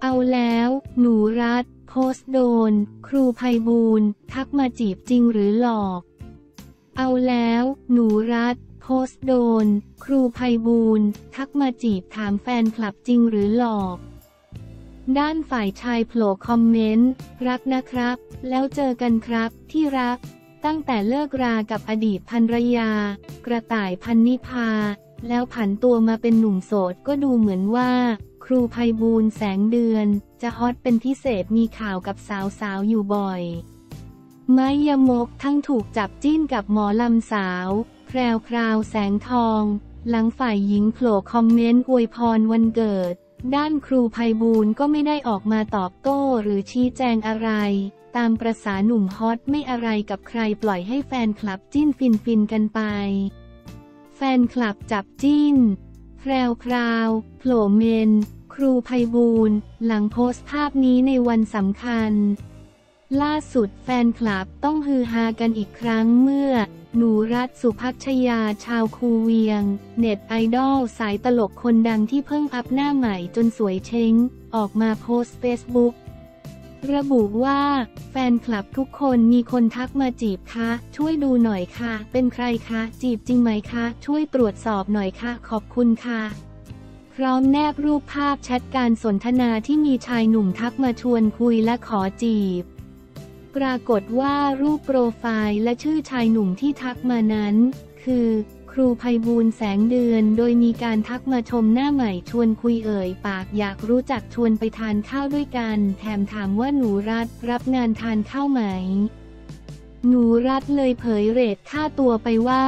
เอาแล้วหนูรัฐโพสต์โดนครูไพบูลย์ทักมาจีบจริงหรือหลอกเอาแล้วหนูรัฐโพสต์โดนครูไพบูลย์ทักมาจีบถามแฟนคลับจริงหรือหลอกด้านฝ่ายชายโผล่คอมเมนต์รักนะครับแล้วเจอกันครับที่รักตั้งแต่เลิกรากับอดีตภรรยากระต่ายพันนิพาแล้วผันตัวมาเป็นหนุ่มโสดก็ดูเหมือนว่าครูไพบูลย์แสงเดือนจะฮอตเป็นพิเศษมีข่าวกับสาวๆอยู่บ่อยไม้ยมกทั้งถูกจับจิ้นกับหมอลำสาวแพรวพราวแสงทองหลังฝ่ายหญิงโผล่คอมเมนต์อวยพรวันเกิดด้านครูไพบูลย์ก็ไม่ได้ออกมาตอบโต้หรือชี้แจงอะไรตามประสาหนุ่มฮอตไม่อะไรกับใครปล่อยให้แฟนคลับจิ้นฟินกันไปแฟนคลับจับจิ้นแพรวพราวโผล่เมนครูไพบูลย์หลังโพสต์ภาพนี้ในวันสำคัญล่าสุดแฟนคลับต้องฮือฮากันอีกครั้งเมื่อหนูรัฐสุภัชยาชาวคูเวียงเน็ตไอดอลสายตลกคนดังที่เพิ่งอัพหน้าใหม่จนสวยเช้งออกมาโพสต์เฟซบุ๊กระบุว่าแฟนคลับทุกคนมีคนทักมาจีบคะช่วยดูหน่อยค่ะเป็นใครคะจีบจริงไหมคะช่วยตรวจสอบหน่อยค่ะขอบคุณค่ะพร้อมแนบรูปภาพแชทการสนทนาที่มีชายหนุ่มทักมาชวนคุยและขอจีบปรากฏว่ารูปโปรไฟล์และชื่อชายหนุ่มที่ทักมานั้นคือครูไพบูลย์แสงเดือนโดยมีการทักมาชมหน้าใหม่ชวนคุยปากอยากรู้จักชวนไปทานข้าวด้วยกันแถมถามว่าหนูรัฐรับงานทานข้าวไหมหนูรัฐเลยเผยเรทค่าตัวไปว่า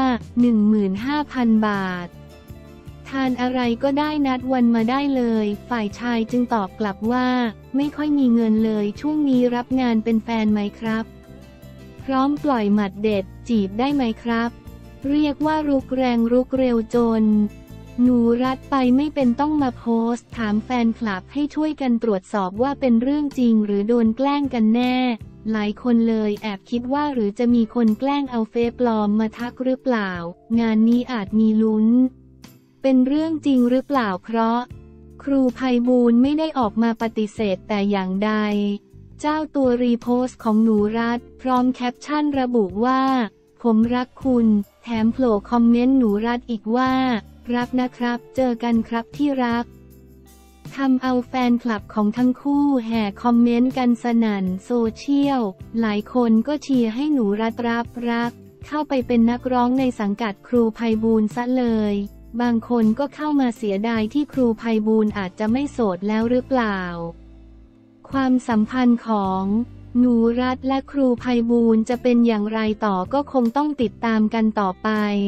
15,000 บาททานอะไรก็ได้นัดวันมาได้เลยฝ่ายชายจึงตอบกลับว่าไม่ค่อยมีเงินเลยช่วงนี้รับงานเป็นแฟนไหมครับพร้อมปล่อยหมัดเด็ดจีบได้ไหมครับเรียกว่ารุกแรงรุกเร็วจนหนูรัฐไปไม่เป็นต้องมาโพสต์ถามแฟนคลับให้ช่วยกันตรวจสอบว่าเป็นเรื่องจริงหรือโดนแกล้งกันแน่หลายคนเลยแอบคิดว่าหรือจะมีคนแกล้งเอาเฟซปลอมมาทักหรือเปล่างานนี้อาจมีลุ้นเป็นเรื่องจริงหรือเปล่าเพราะครูไพบูลย์ไม่ได้ออกมาปฏิเสธแต่อย่างใดเจ้าตัวรีโพสต์ของหนูรัฐพร้อมแคปชั่นระบุว่าผมรักคุณแถมโผล่คอมเมนต์หนูรัฐอีกว่ารักนะครับเจอกันครับที่รักทำเอาแฟนคลับของทั้งคู่แห่คอมเมนต์กันสนั่นโซเชียลหลายคนก็เชียร์ให้หนูรัฐรับรักเข้าไปเป็นนักร้องในสังกัดครูไพบูลย์ซะเลยบางคนก็เข้ามาเสียดายที่ครูไพบูลย์อาจจะไม่โสดแล้วหรือเปล่าความสัมพันธ์ของหนูรัฐและครูไพบูลย์จะเป็นอย่างไรต่อก็คงต้องติดตามกันต่อไป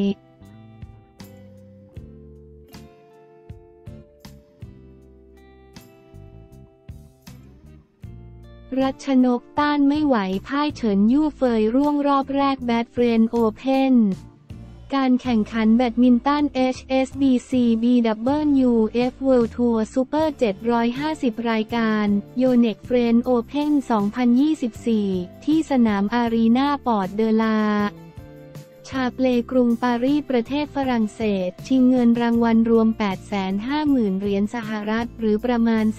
รัชนกต้านไม่ไหวพ่ายเฉินยู่เฟยร่วงรอบแรกแบดเฟรนด์โอเพ่นการแข่งขันแบดมินตัน HSBC BWF World Tour Super 750 รายการ Yonex French Open 2024 ที่สนามอารีนาปอร์ตเดลาชาเปลกรุงปารีสประเทศฝรั่งเศสชิงเงินรางวัลรวม 850,000 เหรียญสหรัฐหรือประมาณ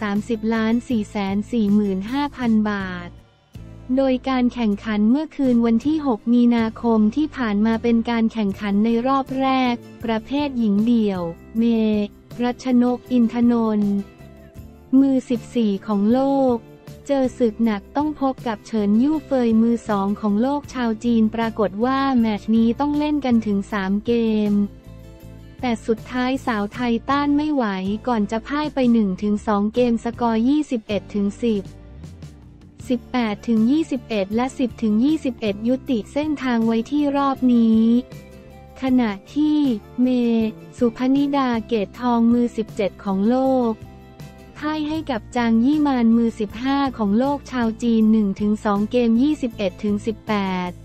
30,445,000 บาทโดยการแข่งขันเมื่อคืนวันที่ 6 มีนาคมที่ผ่านมาเป็นการแข่งขันในรอบแรกประเภทหญิงเดี่ยวเมรัชนกอินทนนท์มือ 14 ของโลกเจอศึกหนักต้องพบกับเฉินยู่เฟยมือ 2 ของโลกชาวจีนปรากฏว่าแมตช์นี้ต้องเล่นกันถึง 3 เกมแต่สุดท้ายสาวไทยต้านไม่ไหวก่อนจะพ่ายไป 1-2 เกมสกอร์ 21-10 18-21 และ 10-21 ยุติเส้นทางไว้ที่รอบนี้ขณะที่เมสุพนิดาเกตทองมือ 17 ของโลกพ่ายให้กับจางยี่มานมือ 15 ของโลกชาวจีน 1-2 เกม 21-18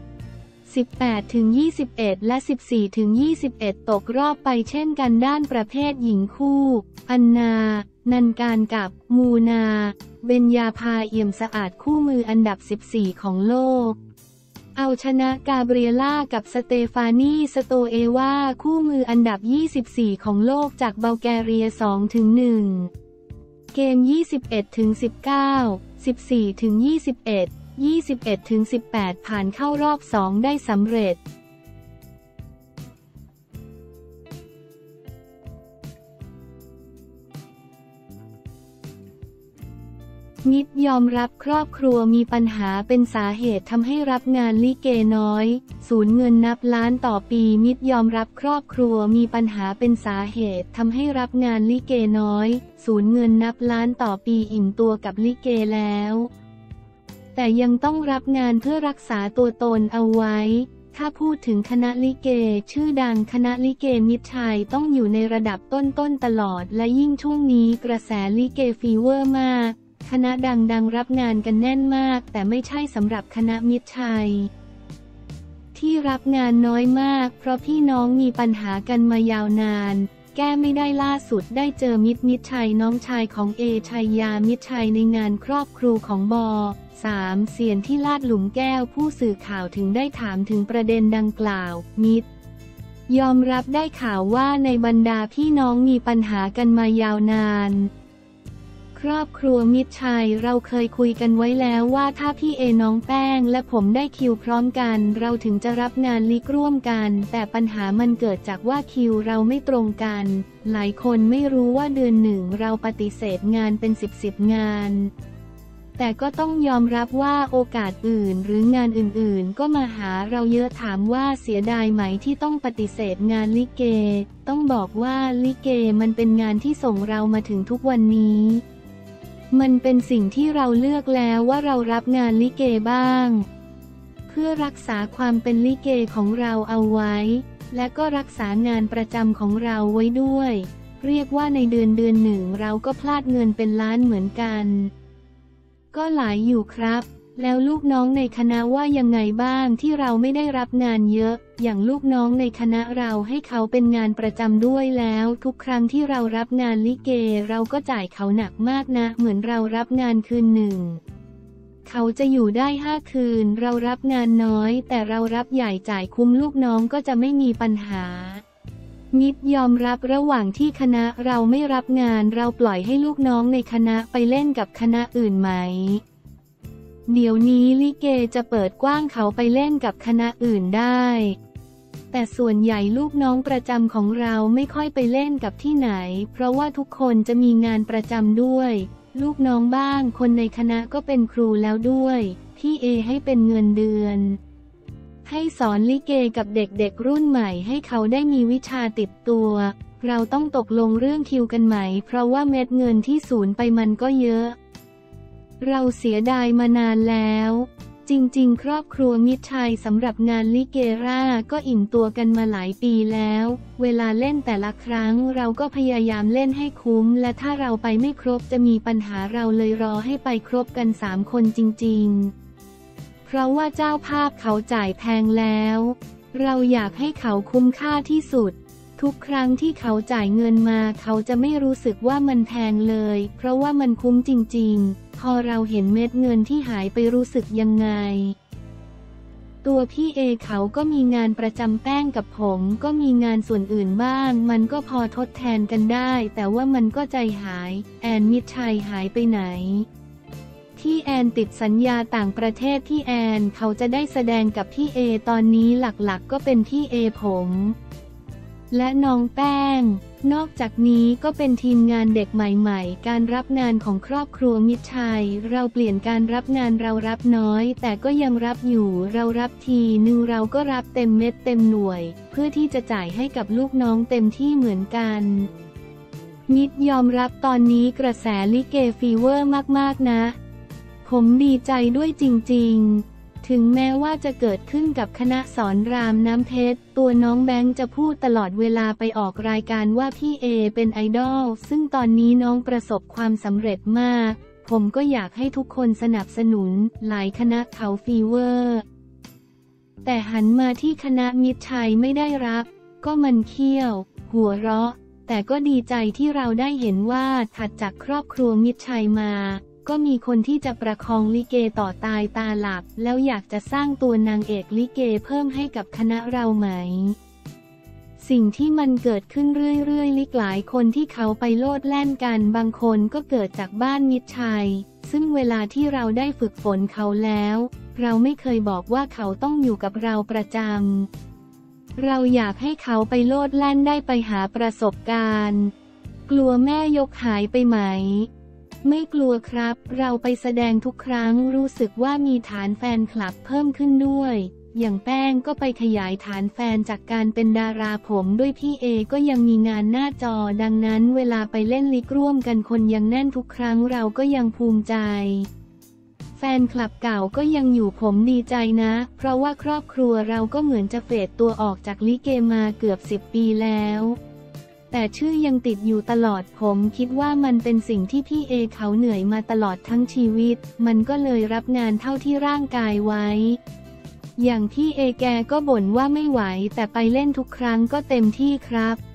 18-21 และ 14-21 ตกรอบไปเช่นกันด้านประเภทหญิงคู่อันนานันการกับมูนาเบญญาภาเอี่ยมสะอาดคู่มืออันดับ 14 ของโลกเอาชนะกาเบรียล่ากับสเตฟานีสโตเอวาคู่มืออันดับ 24 ของโลกจากบัลแกเรีย 2-1 เกม 21-19 14-21 21-18 ผ่านเข้ารอบ 2 ได้สำเร็จมิตรยอมรับครอบครัวมีปัญหาเป็นสาเหตุทำให้รับงานลิเกน้อยสูญเงินนับล้านต่อปีมิตรยอมรับครอบครัวมีปัญหาเป็นสาเหตุทำให้รับงานลิเกน้อยสูญเงินนับล้านต่อปีอิ่มตัวกับลิเกแล้วแต่ยังต้องรับงานเพื่อรักษาตัวตนเอาไว้ถ้าพูดถึงคณะลิเกชื่อดังคณะลิเกมิตรชัยต้องอยู่ในระดับต้นๆตลอดและยิ่งช่วงนี้กระแสลิเกฟีเวอร์มากคณะดังๆรับงานกันแน่นมากแต่ไม่ใช่สำหรับคณะมิตรชัยที่รับงานน้อยมากเพราะพี่น้องมีปัญหากันมายาวนานแก้ไม่ได้ล่าสุดได้เจอมิตรชัยน้องชายของเอชัยยามิตรชัยในงานครอบครูของบ3 เสียนที่ลาดหลุมแก้วผู้สื่อข่าวถึงได้ถามถึงประเด็นดังกล่าวมิตรยอมรับได้ข่าวว่าในบรรดาพี่น้องมีปัญหากันมายาวนานครอบครัวมิตรชัยเราเคยคุยกันไว้แล้วว่าถ้าพี่เอน้องแป้งและผมได้คิวพร้อมกันเราถึงจะรับงานลิกร่วมกันแต่ปัญหามันเกิดจากว่าคิวเราไม่ตรงกันหลายคนไม่รู้ว่าเดือนหนึ่งเราปฏิเสธงานเป็น10 งานแต่ก็ต้องยอมรับว่าโอกาสอื่นหรืองานอื่นๆก็มาหาเราเยอะถามว่าเสียดายไหมที่ต้องปฏิเสธงานลิเกต้องบอกว่าลิเกมันเป็นงานที่ส่งเรามาถึงทุกวันนี้มันเป็นสิ่งที่เราเลือกแล้วว่าเรารับงานลิเกบ้างเพื่อรักษาความเป็นลิเกของเราเอาไว้และก็รักษางานประจำของเราไว้ด้วยเรียกว่าในเดือนหนึ่งเราก็พลาดเงินเป็นล้านเหมือนกันก็หลายอยู่ครับแล้วลูกน้องในคณะว่ายังไงบ้างที่เราไม่ได้รับงานเยอะอย่างลูกน้องในคณะเราให้เขาเป็นงานประจำด้วยแล้วทุกครั้งที่เรารับงานลิเกเราก็จ่ายเขาหนักมากนะเหมือนเรารับงานคืนหนึ่งเขาจะอยู่ได้5 คืนเรารับงานน้อยแต่เรารับใหญ่จ่ายคุ้มลูกน้องก็จะไม่มีปัญหามิตรยอมรับระหว่างที่คณะเราไม่รับงานเราปล่อยให้ลูกน้องในคณะไปเล่นกับคณะอื่นไหมเดี๋ยวนี้ลิเกจะเปิดกว้างเขาไปเล่นกับคณะอื่นได้แต่ส่วนใหญ่ลูกน้องประจำของเราไม่ค่อยไปเล่นกับที่ไหนเพราะว่าทุกคนจะมีงานประจำด้วยลูกน้องบ้างคนในคณะก็เป็นครูแล้วด้วยพี่เอให้เป็นเงินเดือนให้สอนลิเกกับเด็กๆรุ่นใหม่ให้เขาได้มีวิชาติดตัวเราต้องตกลงเรื่องคิวกันไหมเพราะว่าเม็ดเงินที่สูญไปมันก็เยอะเราเสียดายมานานแล้วจริงๆครอบครัวมิตรชัยสำหรับงานลิเกร่าก็อิ่มตัวกันมาหลายปีแล้วเวลาเล่นแต่ละครั้งเราก็พยายามเล่นให้คุ้มและถ้าเราไปไม่ครบจะมีปัญหาเราเลยรอให้ไปครบกัน3 คนจริงๆเพราะว่าเจ้าภาพเขาจ่ายแพงแล้วเราอยากให้เขาคุ้มค่าที่สุดทุกครั้งที่เขาจ่ายเงินมาเขาจะไม่รู้สึกว่ามันแพงเลยเพราะว่ามันคุ้มจริงๆพอเราเห็นเม็ดเงินที่หายไปรู้สึกยังไงตัวพี่เอเขาก็มีงานประจำแป้งกับผมก็มีงานส่วนอื่นบ้างมันก็พอทดแทนกันได้แต่ว่ามันก็ใจหายแอนมิตรชัยหายไปไหนที่แอนติดสัญญาต่างประเทศที่แอนเขาจะได้แสดงกับพี่เอตอนนี้หลักๆก็เป็นพี่เอผมและน้องแป้งนอกจากนี้ก็เป็นทีมงานเด็กใหม่ๆการรับงานของครอบครัวมิตรชัยเราเปลี่ยนการรับงานเรารับน้อยแต่ก็ยังรับอยู่เรารับทีนึงเราก็รับเต็มเม็ดเต็มหน่วยเพื่อที่จะจ่ายให้กับลูกน้องเต็มที่เหมือนกันมิตรยอมรับตอนนี้กระแสลิเกฟีเวอร์มากๆนะผมดีใจด้วยจริงๆถึงแม้ว่าจะเกิดขึ้นกับคณะสอนรามน้ำเพชรตัวน้องแบงค์จะพูดตลอดเวลาไปออกรายการว่าพี่เอเป็นไอดอลซึ่งตอนนี้น้องประสบความสำเร็จมากผมก็อยากให้ทุกคนสนับสนุนหลายคณะเขาฟีเวอร์แต่หันมาที่คณะมิตรชัยไม่ได้รับก็มันเขี้ยวหัวเราะแต่ก็ดีใจที่เราได้เห็นว่าถัดจากครอบครัวมิตรชัยมาก็มีคนที่จะประคองลิเกต่อตายตาหลับแล้วอยากจะสร้างตัวนางเอกลิเกเพิ่มให้กับคณะเราไหมสิ่งที่มันเกิดขึ้นเรื่อยๆลิกหลายคนที่เขาไปโลดแล่นกันบางคนก็เกิดจากบ้านมิตรชัยซึ่งเวลาที่เราได้ฝึกฝนเขาแล้วเราไม่เคยบอกว่าเขาต้องอยู่กับเราประจำเราอยากให้เขาไปโลดแล่นได้ไปหาประสบการณ์กลัวแม่ยกหายไปไหมไม่กลัวครับเราไปแสดงทุกครั้งรู้สึกว่ามีฐานแฟนคลับเพิ่มขึ้นด้วยอย่างแป้งก็ไปขยายฐานแฟนจากการเป็นดาราผมด้วยพี่เอก็ยังมีงานหน้าจอดังนั้นเวลาไปเล่นลิกร่วมกันคนยังแน่นทุกครั้งเราก็ยังภูมิใจแฟนคลับเก่าก็ยังอยู่ผมดีใจนะเพราะว่าครอบครัวเราก็เหมือนจะเฟดตัวออกจากลิเกมาเกือบ10 ปีแล้วแต่ชื่อยังติดอยู่ตลอดผมคิดว่ามันเป็นสิ่งที่พี่เอเขาเหนื่อยมาตลอดทั้งชีวิตมันก็เลยรับงานเท่าที่ร่างกายไว้อย่างพี่เอแกก็บ่นว่าไม่ไหวแต่ไปเล่นทุกครั้งก็เต็มที่ครับ